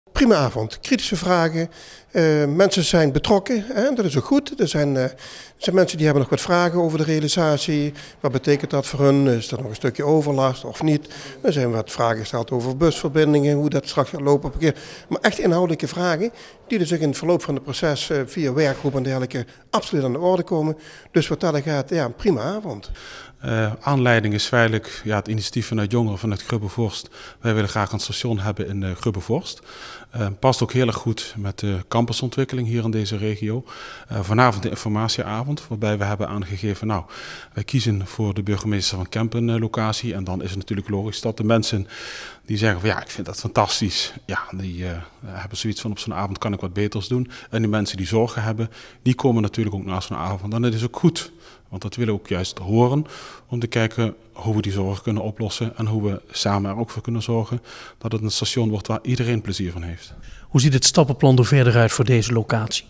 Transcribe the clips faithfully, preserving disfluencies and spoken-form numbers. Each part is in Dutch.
Prima avond. Kritische vragen. Uh, mensen zijn betrokken. Hè? Dat is ook goed. Er zijn, uh, er zijn mensen die hebben nog wat vragen over de realisatie. Wat betekent dat voor hun? Is er nog een stukje overlast of niet? Er zijn wat vragen gesteld over busverbindingen. Hoe dat straks gaat lopen. Maar echt inhoudelijke vragen. Die dus ook in het verloop van het proces uh, via werkgroep en dergelijke absoluut aan de orde komen. Dus wat dat gaat, ja, een prima avond. Uh, aanleiding is feitelijk ja, het initiatief vanuit jongeren vanuit Grubbevorst. Wij willen graag een station hebben in uh, Grubbevorst. Uh, past ook heel erg goed met de campusontwikkeling hier in deze regio. Uh, vanavond de informatieavond, waarbij we hebben aangegeven, nou, wij kiezen voor de burgemeester van Kempen uh, locatie. En dan is het natuurlijk logisch dat de mensen die zeggen van ja, ik vind dat fantastisch. Ja, die uh, hebben zoiets van op zo'n avond kan ik wat beters doen. En die mensen die zorgen hebben, die komen natuurlijk ook na zo'n avond. En dat is ook goed. Want dat willen we ook juist horen om te kijken hoe we die zorgen kunnen oplossen en hoe we samen er ook voor kunnen zorgen dat het een station wordt waar iedereen plezier van heeft. Hoe ziet het stappenplan er verder uit voor deze locatie?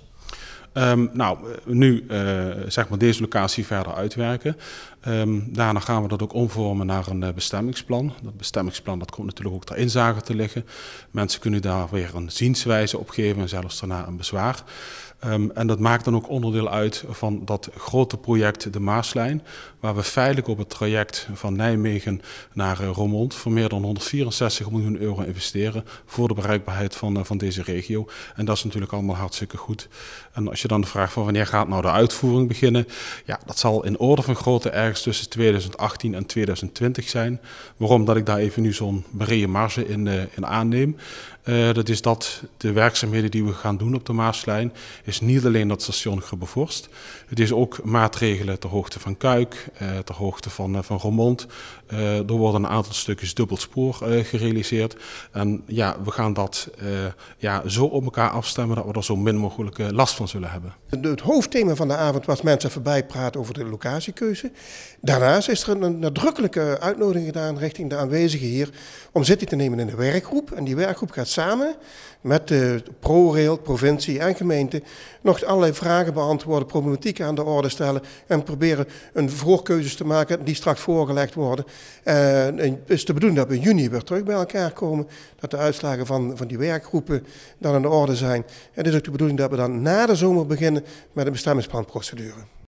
Um, nou, nu uh, zeg maar deze locatie verder uitwerken. Um, daarna gaan we dat ook omvormen naar een uh, bestemmingsplan. Dat bestemmingsplan dat komt natuurlijk ook ter inzage te liggen. Mensen kunnen daar weer een zienswijze op geven en zelfs daarna een bezwaar. Um, en dat maakt dan ook onderdeel uit van dat grote project de Maaslijn, waar we feitelijk op het traject van Nijmegen naar uh, Roermond voor meer dan honderdvierenzestig miljoen euro investeren voor de bereikbaarheid van, uh, van deze regio. En dat is natuurlijk allemaal hartstikke goed. En als je dan vraagt van wanneer gaat nou de uitvoering beginnen, ja, dat zal in orde van grootte ergens tussen tweeduizend achttien en tweeduizend twintig zijn. Waarom dat ik daar even nu zo'n brede marge in, uh, in aanneem? Uh, dat is dat de werkzaamheden die we gaan doen op de Maaslijn is niet alleen dat station Grubbevorst. Het is ook maatregelen ter hoogte van Kuik, uh, ter hoogte van, uh, van Roermond. Uh, er worden een aantal stukjes dubbelspoor uh, gerealiseerd. En ja, we gaan dat uh, ja, zo op elkaar afstemmen dat we er zo min mogelijk uh, last van zullen hebben. Het hoofdthema van de avond was mensen voorbij praten over de locatiekeuze. Daarnaast is er een nadrukkelijke uitnodiging gedaan richting de aanwezigen hier om zitting te nemen in de werkgroep. En die werkgroep gaat samen met de ProRail, provincie en gemeente nog allerlei vragen beantwoorden, problematieken aan de orde stellen en proberen een voorkeuzes te maken die straks voorgelegd worden. En het is de bedoeling dat we in juni weer terug bij elkaar komen, dat de uitslagen van, van die werkgroepen dan aan de orde zijn. En het is ook de bedoeling dat we dan na de zomer beginnen met een bestemmingsplanprocedure.